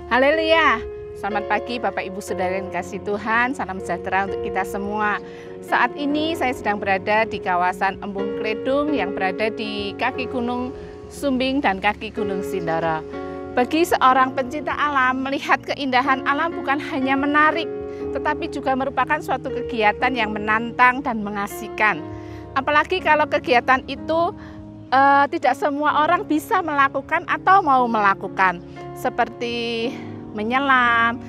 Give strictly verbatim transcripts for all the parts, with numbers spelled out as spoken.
Haleluya. Selamat pagi Bapak Ibu Saudara yang kasih Tuhan. Salam sejahtera untuk kita semua. Saat ini saya sedang berada di kawasan Embung Kledung yang berada di kaki Gunung Sumbing dan kaki Gunung Sindoro. Bagi seorang pencinta alam, melihat keindahan alam bukan hanya menarik, tetapi juga merupakan suatu kegiatan yang menantang dan mengasihkan. Apalagi kalau kegiatan itu uh, tidak semua orang bisa melakukan atau mau melakukan, seperti menyelam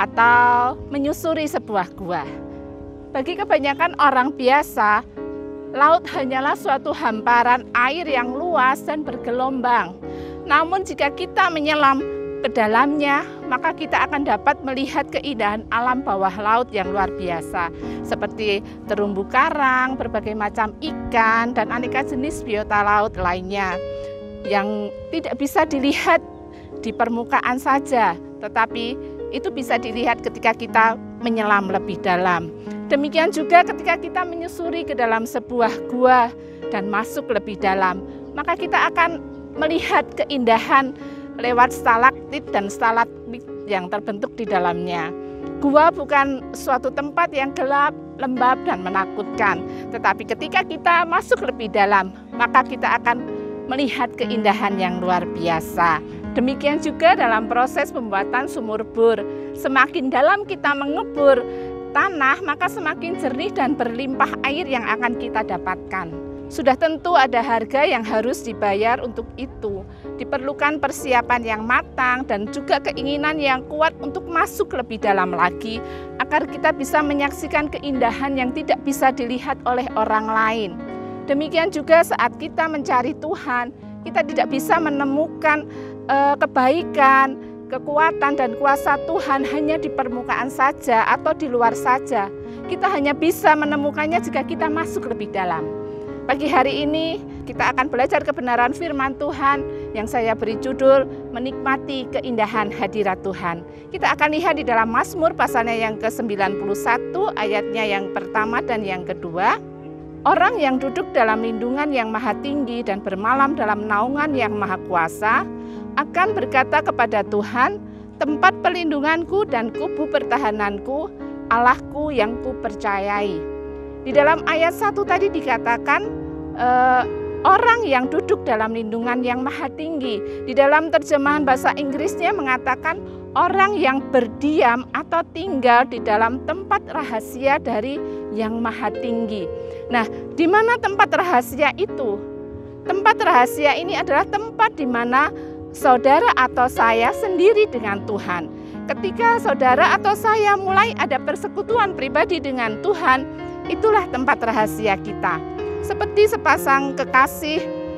atau menyusuri sebuah gua. Bagi kebanyakan orang biasa, laut hanyalah suatu hamparan air yang luas dan bergelombang. Namun jika kita menyelam ke dalamnya, maka kita akan dapat melihat keindahan alam bawah laut yang luar biasa, seperti terumbu karang, berbagai macam ikan, dan aneka jenis biota laut lainnya yang tidak bisa dilihat di permukaan saja, tetapi itu bisa dilihat ketika kita menyelam lebih dalam. Demikian juga ketika kita menyusuri ke dalam sebuah gua dan masuk lebih dalam, maka kita akan melihat keindahan lewat stalaktit dan stalagmit yang terbentuk di dalamnya. Gua bukan suatu tempat yang gelap, lembab, dan menakutkan, tetapi ketika kita masuk lebih dalam, maka kita akan melihat keindahan yang luar biasa. Demikian juga dalam proses pembuatan sumur bor. Semakin dalam kita mengebor tanah, maka semakin jernih dan berlimpah air yang akan kita dapatkan. Sudah tentu ada harga yang harus dibayar untuk itu. Diperlukan persiapan yang matang dan juga keinginan yang kuat untuk masuk lebih dalam lagi, agar kita bisa menyaksikan keindahan yang tidak bisa dilihat oleh orang lain. Demikian juga saat kita mencari Tuhan, kita tidak bisa menemukan eh, kebaikan, kekuatan, dan kuasa Tuhan hanya di permukaan saja atau di luar saja. Kita hanya bisa menemukannya jika kita masuk lebih dalam. Pagi hari ini kita akan belajar kebenaran firman Tuhan yang saya beri judul Menikmati Keindahan Hadirat Tuhan. Kita akan lihat di dalam Mazmur pasalnya yang ke sembilan puluh satu, ayatnya yang pertama dan yang kedua. Orang yang duduk dalam lindungan yang maha tinggi dan bermalam dalam naungan yang maha kuasa akan berkata kepada Tuhan, tempat pelindunganku dan kubu pertahananku, Allahku yang kupercayai. Di dalam ayat satu tadi dikatakan eh, orang yang duduk dalam lindungan yang maha tinggi. Di dalam terjemahan bahasa Inggrisnya mengatakan orang yang berdiam atau tinggal di dalam tempat rahasia dari yang maha tinggi. Nah, di mana tempat rahasia itu? Tempat rahasia ini adalah tempat di mana saudara atau saya sendiri dengan Tuhan. Ketika saudara atau saya mulai ada persekutuan pribadi dengan Tuhan, itulah tempat rahasia kita. Seperti sepasang kekasih,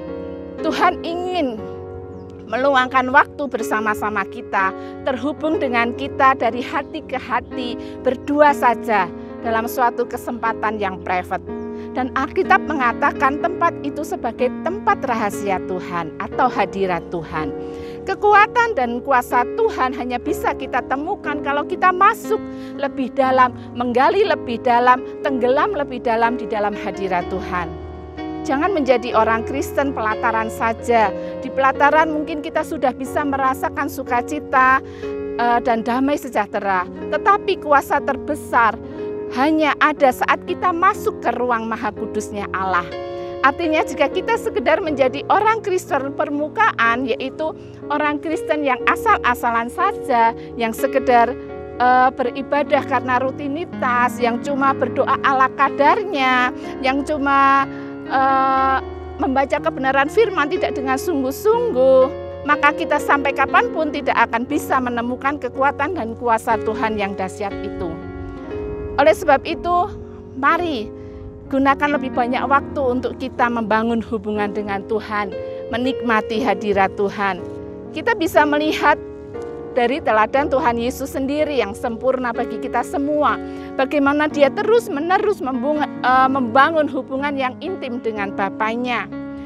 Tuhan ingin meluangkan waktu bersama-sama kita, terhubung dengan kita dari hati ke hati, berdua saja dalam suatu kesempatan yang private. Dan Alkitab mengatakan tempat itu sebagai tempat rahasia Tuhan atau hadirat Tuhan. Kekuatan dan kuasa Tuhan hanya bisa kita temukan kalau kita masuk lebih dalam, menggali lebih dalam, tenggelam lebih dalam di dalam hadirat Tuhan. Jangan menjadi orang Kristen pelataran saja. Di pelataran mungkin kita sudah bisa merasakan sukacita uh, dan damai sejahtera. Tetapi kuasa terbesar hanya ada saat kita masuk ke ruang maha kudusnya Allah. Artinya jika kita sekedar menjadi orang Kristen permukaan, yaitu orang Kristen yang asal-asalan saja, yang sekedar uh, beribadah karena rutinitas, yang cuma berdoa ala kadarnya, yang cuma uh, membaca kebenaran firman tidak dengan sungguh-sungguh, maka kita sampai kapanpun tidak akan bisa menemukan kekuatan dan kuasa Tuhan yang dahsyat itu. Oleh sebab itu, mari gunakan lebih banyak waktu untuk kita membangun hubungan dengan Tuhan, menikmati hadirat Tuhan. Kita bisa melihat dari teladan Tuhan Yesus sendiri yang sempurna bagi kita semua, bagaimana dia terus-menerus membangun hubungan yang intim dengan Bapanya.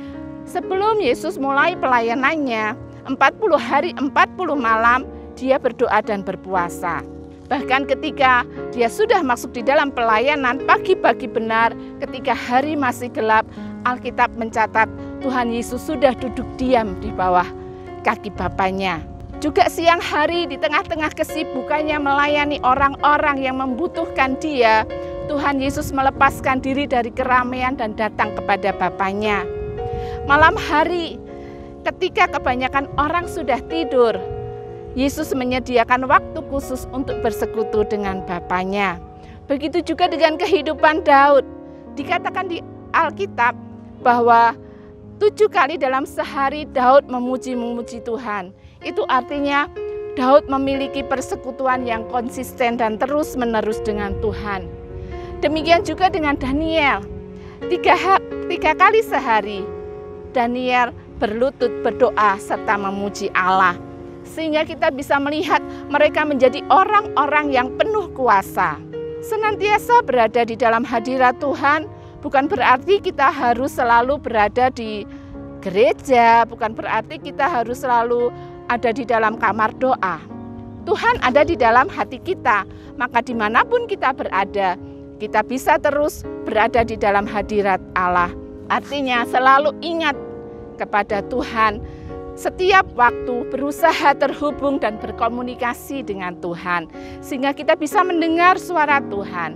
Sebelum Yesus mulai pelayanannya, empat puluh hari, empat puluh malam, dia berdoa dan berpuasa. Bahkan ketika dia sudah masuk di dalam pelayanan pagi-pagi benar, ketika hari masih gelap, Alkitab mencatat Tuhan Yesus sudah duduk diam di bawah kaki Bapanya. Juga siang hari di tengah-tengah kesibukannya melayani orang-orang yang membutuhkan dia, Tuhan Yesus melepaskan diri dari keramaian dan datang kepada Bapanya. Malam hari, ketika kebanyakan orang sudah tidur, Yesus menyediakan waktu khusus untuk bersekutu dengan Bapanya. Begitu juga dengan kehidupan Daud. Dikatakan di Alkitab bahwa tujuh kali dalam sehari Daud memuji-memuji Tuhan. Itu artinya Daud memiliki persekutuan yang konsisten dan terus-menerus dengan Tuhan. Demikian juga dengan Daniel. Tiga, tiga kali sehari Daniel berlutut berdoa serta memuji Allah. Sehingga kita bisa melihat mereka menjadi orang-orang yang penuh kuasa. Senantiasa berada di dalam hadirat Tuhan bukan berarti kita harus selalu berada di gereja, bukan berarti kita harus selalu ada di dalam kamar doa. Tuhan ada di dalam hati kita, maka dimanapun kita berada, kita bisa terus berada di dalam hadirat Allah. Artinya selalu ingat kepada Tuhan, setiap waktu berusaha terhubung dan berkomunikasi dengan Tuhan, sehingga kita bisa mendengar suara Tuhan.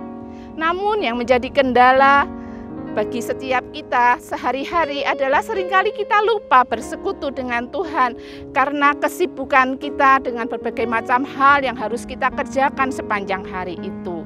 Namun yang menjadi kendala bagi setiap kita sehari-hari adalah seringkali kita lupa bersekutu dengan Tuhan karena kesibukan kita dengan berbagai macam hal yang harus kita kerjakan sepanjang hari itu.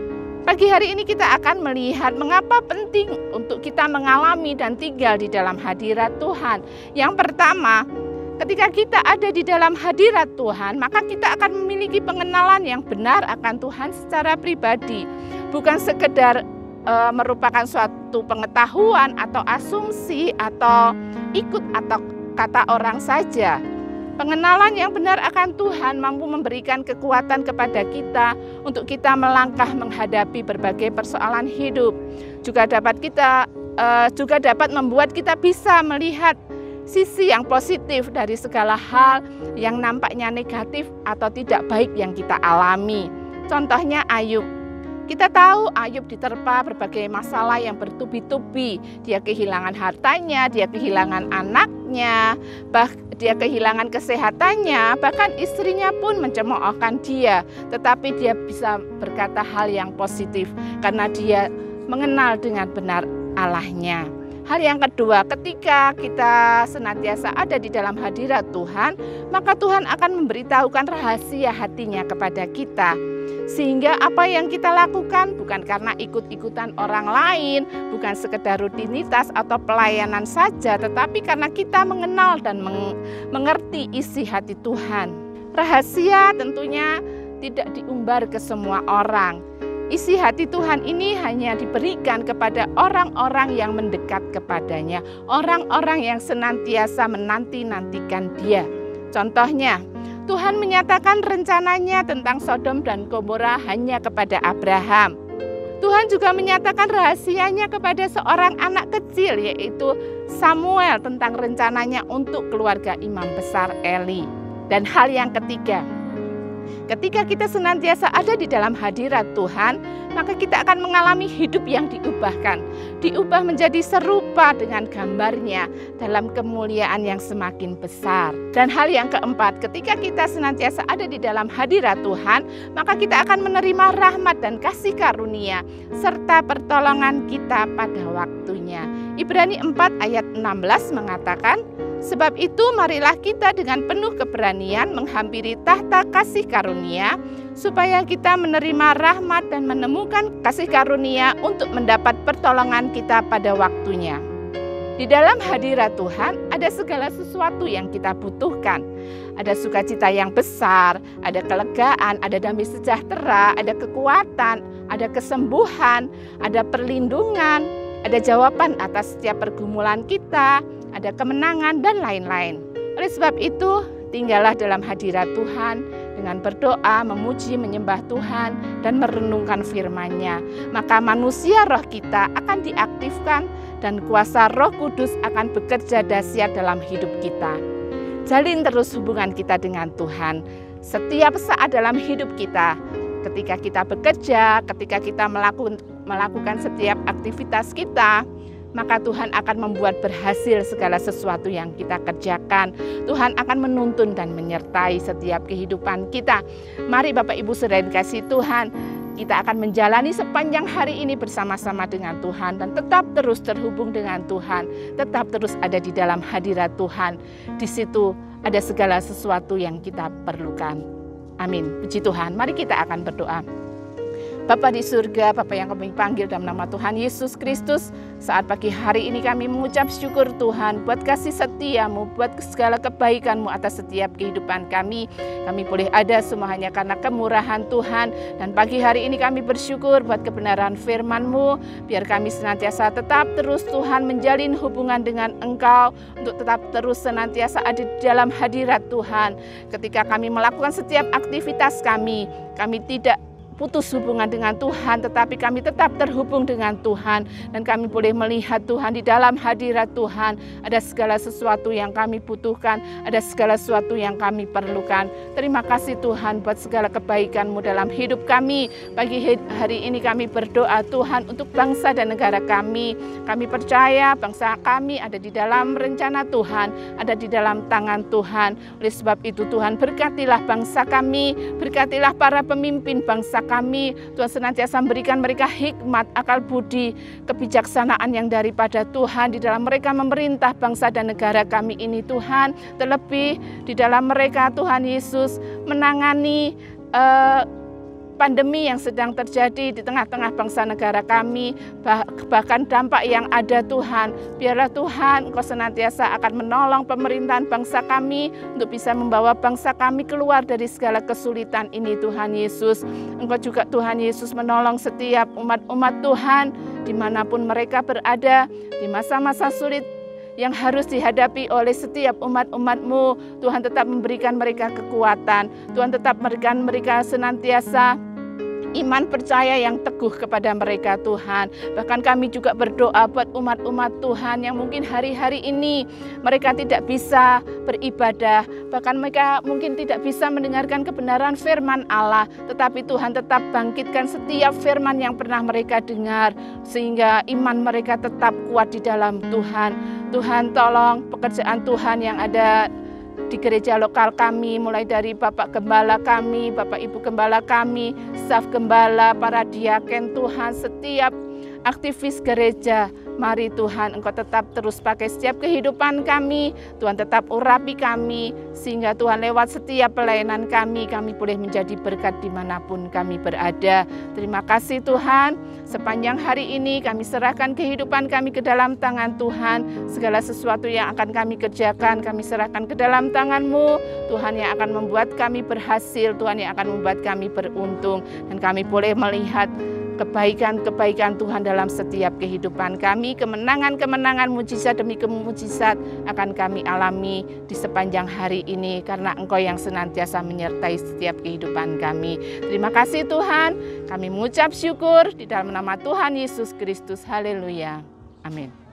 Pagi hari ini kita akan melihat mengapa penting untuk kita mengalami dan tinggal di dalam hadirat Tuhan. Yang pertama, ketika kita ada di dalam hadirat Tuhan, maka kita akan memiliki pengenalan yang benar akan Tuhan secara pribadi. Bukan sekedar e, merupakan suatu pengetahuan atau asumsi atau ikut atau kata orang saja. Pengenalan yang benar akan Tuhan mampu memberikan kekuatan kepada kita untuk kita melangkah menghadapi berbagai persoalan hidup. Juga dapat kita e, juga dapat membuat kita bisa melihat sisi yang positif dari segala hal yang nampaknya negatif atau tidak baik yang kita alami. Contohnya Ayub. Kita tahu Ayub diterpa berbagai masalah yang bertubi-tubi. Dia kehilangan hartanya, dia kehilangan anaknya, bah, dia kehilangan kesehatannya, bahkan istrinya pun mencemoohkan dia. Tetapi dia bisa berkata hal yang positif karena dia mengenal dengan benar Allahnya. Hal yang kedua, ketika kita senantiasa ada di dalam hadirat Tuhan, maka Tuhan akan memberitahukan rahasia hatinya kepada kita. Sehingga apa yang kita lakukan bukan karena ikut-ikutan orang lain, bukan sekedar rutinitas atau pelayanan saja, tetapi karena kita mengenal dan meng mengerti isi hati Tuhan. Rahasia tentunya tidak diumbar ke semua orang. Isi hati Tuhan ini hanya diberikan kepada orang-orang yang mendekat kepadanya, orang-orang yang senantiasa menanti-nantikan Dia. Contohnya, Tuhan menyatakan rencananya tentang Sodom dan Gomora hanya kepada Abraham. Tuhan juga menyatakan rahasianya kepada seorang anak kecil, yaitu Samuel, tentang rencananya untuk keluarga imam besar Eli. Dan hal yang ketiga, ketika kita senantiasa ada di dalam hadirat Tuhan, maka kita akan mengalami hidup yang diubahkan. Diubah menjadi serupa dengan gambarnya dalam kemuliaan yang semakin besar. Dan hal yang keempat, ketika kita senantiasa ada di dalam hadirat Tuhan, maka kita akan menerima rahmat dan kasih karunia serta pertolongan kita pada waktunya. Ibrani empat ayat enam belas mengatakan, sebab itu marilah kita dengan penuh keberanian menghampiri tahta kasih karunia, supaya kita menerima rahmat dan menemukan kasih karunia untuk mendapat pertolongan kita pada waktunya. Di dalam hadirat Tuhan ada segala sesuatu yang kita butuhkan. Ada sukacita yang besar, ada kelegaan, ada damai sejahtera, ada kekuatan, ada kesembuhan, ada perlindungan, ada jawaban atas setiap pergumulan kita, ada kemenangan dan lain-lain. Oleh sebab itu, tinggallah dalam hadirat Tuhan dengan berdoa, memuji, menyembah Tuhan, dan merenungkan firman-Nya. Maka manusia roh kita akan diaktifkan dan kuasa Roh Kudus akan bekerja dahsyat dalam hidup kita. Jalin terus hubungan kita dengan Tuhan setiap saat dalam hidup kita. Ketika kita bekerja, ketika kita melakukan, melakukan setiap aktivitas kita, maka Tuhan akan membuat berhasil segala sesuatu yang kita kerjakan. Tuhan akan menuntun dan menyertai setiap kehidupan kita. Mari Bapak Ibu Saudara yang kasih Tuhan, kita akan menjalani sepanjang hari ini bersama-sama dengan Tuhan dan tetap terus terhubung dengan Tuhan, tetap terus ada di dalam hadirat Tuhan. Di situ ada segala sesuatu yang kita perlukan. Amin. Puji Tuhan. Mari kita akan berdoa. Bapa di surga, Bapa yang kami panggil dalam nama Tuhan Yesus Kristus, saat pagi hari ini kami mengucap syukur Tuhan buat kasih setia-Mu, buat segala kebaikan-Mu atas setiap kehidupan kami. Kami boleh ada semua hanya karena kemurahan Tuhan. Dan pagi hari ini kami bersyukur buat kebenaran firman-Mu. Biar kami senantiasa tetap terus Tuhan menjalin hubungan dengan Engkau, untuk tetap terus senantiasa ada di dalam hadirat Tuhan. Ketika kami melakukan setiap aktivitas kami, kami tidak putus hubungan dengan Tuhan, tetapi kami tetap terhubung dengan Tuhan, dan kami boleh melihat Tuhan di dalam hadirat Tuhan. Ada segala sesuatu yang kami butuhkan, ada segala sesuatu yang kami perlukan. Terima kasih Tuhan buat segala kebaikan-Mu dalam hidup kami. Pagi hari ini kami berdoa Tuhan untuk bangsa dan negara kami. Kami percaya bangsa kami ada di dalam rencana Tuhan, ada di dalam tangan Tuhan. Oleh sebab itu Tuhan, berkatilah bangsa kami, berkatilah para pemimpin bangsa kami. Tuhan senantiasa memberikan mereka hikmat, akal budi, kebijaksanaan yang daripada Tuhan di dalam mereka memerintah bangsa dan negara kami ini Tuhan. Terlebih di dalam mereka Tuhan Yesus menangani uh, pandemi yang sedang terjadi di tengah-tengah bangsa negara kami, bahkan dampak yang ada Tuhan. Biarlah Tuhan Engkau senantiasa akan menolong pemerintahan bangsa kami untuk bisa membawa bangsa kami keluar dari segala kesulitan ini Tuhan Yesus. Engkau juga Tuhan Yesus menolong setiap umat-umat Tuhan dimanapun mereka berada di masa-masa sulit yang harus dihadapi oleh setiap umat-umat-Mu. Tuhan tetap memberikan mereka kekuatan, Tuhan tetap memberikan mereka senantiasa iman percaya yang teguh kepada mereka Tuhan. Bahkan kami juga berdoa buat umat-umat Tuhan yang mungkin hari-hari ini mereka tidak bisa beribadah, bahkan mereka mungkin tidak bisa mendengarkan kebenaran firman Allah, tetapi Tuhan tetap bangkitkan setiap firman yang pernah mereka dengar, sehingga iman mereka tetap kuat di dalam Tuhan. Tuhan tolong pekerjaan Tuhan yang ada di gereja lokal kami, mulai dari Bapak Gembala kami, Bapak Ibu Gembala kami, staf Gembala, para diaken Tuhan, setiap aktivis gereja. Mari Tuhan Engkau tetap terus pakai setiap kehidupan kami, Tuhan tetap urapi kami, sehingga Tuhan lewat setiap pelayanan kami, kami boleh menjadi berkat dimanapun kami berada. Terima kasih Tuhan, sepanjang hari ini kami serahkan kehidupan kami ke dalam tangan Tuhan. Segala sesuatu yang akan kami kerjakan, kami serahkan ke dalam tangan-Mu. Tuhan yang akan membuat kami berhasil, Tuhan yang akan membuat kami beruntung, dan kami boleh melihat kebaikan-kebaikan Tuhan dalam setiap kehidupan kami. Kemenangan-kemenangan, mujizat demi mujizat akan kami alami di sepanjang hari ini, karena Engkau yang senantiasa menyertai setiap kehidupan kami. Terima kasih Tuhan, kami mengucap syukur di dalam nama Tuhan Yesus Kristus. Haleluya. Amin.